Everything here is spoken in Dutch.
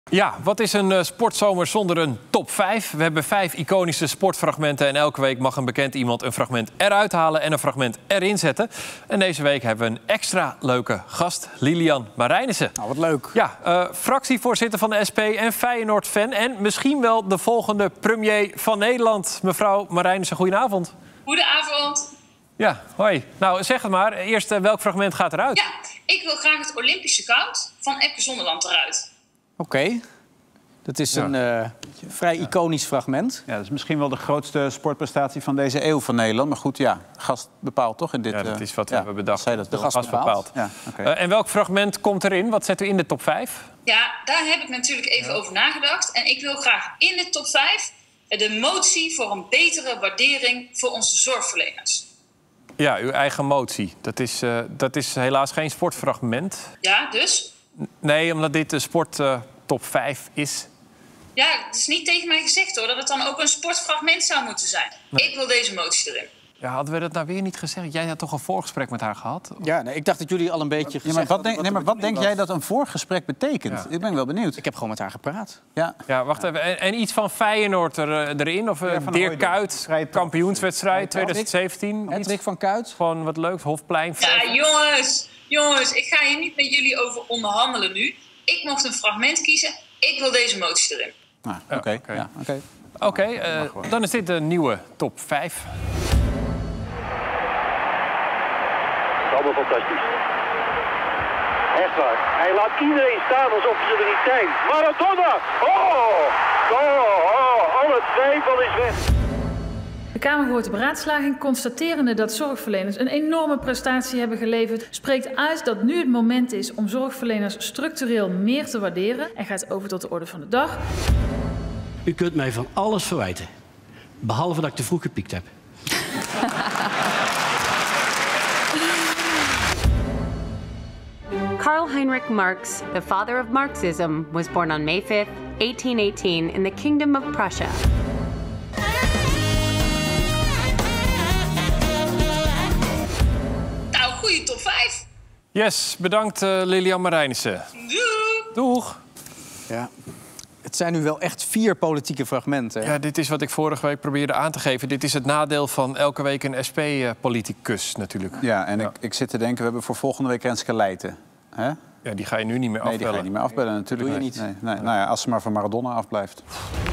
Ja, wat is een sportzomer zonder een top 5? We hebben 5 iconische sportfragmenten en elke week mag een bekend iemand een fragment eruit halen en een fragment erin zetten. En deze week hebben we een extra leuke gast, Lilian Marijnissen. Nou, wat leuk. Ja, fractievoorzitter van de SP en Feyenoord-fan en misschien wel de volgende premier van Nederland. Mevrouw Marijnissen, goedenavond. Goedenavond. Ja, hoi. Nou, zeg het maar. Eerst, welk fragment gaat eruit? Ja, ik wil graag het Olympische goud van Epke Zonderland eruit. Oké. Dat is een vrij iconisch fragment. Ja, dat is misschien wel de grootste sportprestatie van deze eeuw van Nederland. Maar goed, ja, gast bepaalt toch in dit... Ja, dat is wat we hebben bedacht. Zij dat de gast bepaalt. Ja, okay. En welk fragment komt erin? Wat zetten we in de top 5? Ja, daar heb ik natuurlijk even over nagedacht. En ik wil graag in de top 5 de motie voor een betere waardering voor onze zorgverleners. Ja, uw eigen motie. Dat is helaas geen sportfragment. Ja, dus? Nee, omdat dit de sport top 5 is. Ja, het is niet tegen mij gezegd hoor, dat het dan ook een sportfragment zou moeten zijn. Nee. Ik wil deze motie erin. Ja, hadden we dat nou weer niet gezegd? Jij had toch een voorgesprek met haar gehad? Ja, nee, ik dacht dat jullie al een beetje gezegd maar wat denk jij dat een voorgesprek betekent? Ja. Ik ben wel benieuwd. Ik heb gewoon met haar gepraat. Ja, wacht even. En iets van Feyenoord erin? Of Dirk Kuyt, kampioenswedstrijd 2017? Hendrik van Kuyt. Gewoon wat leuks, Hofplein. Ja, jongens, ik ga hier niet met jullie over onderhandelen nu. Ik mocht een fragment kiezen. Ik wil deze motie erin. Oké. Dan is dit de nieuwe top 5. Allemaal fantastisch. Echt waar. Hij laat iedereen staan alsof ze er niet zijn. Maradona! Alle twijfel is weg. De Kamer hoort de beraadslaging, constaterende dat zorgverleners een enorme prestatie hebben geleverd, spreekt uit dat nu het moment is om zorgverleners structureel meer te waarderen en gaat over tot de orde van de dag. U kunt mij van alles verwijten, behalve dat ik te vroeg gepiekt heb. Karl Heinrich Marx, the father of Marxism, was born on May 5th, 1818 in the Kingdom of Prussia. Nou, goede top 5. Yes, bedankt Lilian Marijnissen. Doeg. Ja. Het zijn nu wel echt 4 politieke fragmenten. Ja, dit is wat ik vorige week probeerde aan te geven. Dit is het nadeel van elke week een SP-politicus natuurlijk. Ja, en ik zit te denken, we hebben voor volgende week Renske Leijten. Hè? Ja, die ga je nu niet meer afbellen. Nee, die ga je niet meer afbellen natuurlijk. Doe je niet. Nee. Nou ja, als ze maar van Maradona afblijft.